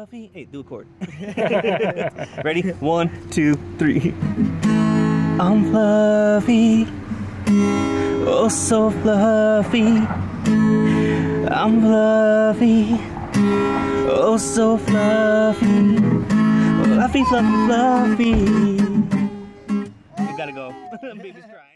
fluffy. Hey, do a chord. Ready? 1, 2, 3. I'm fluffy. Oh, so fluffy. I'm fluffy. Oh, so fluffy. Fluffy, fluffy, fluffy. We gotta go. Baby's crying.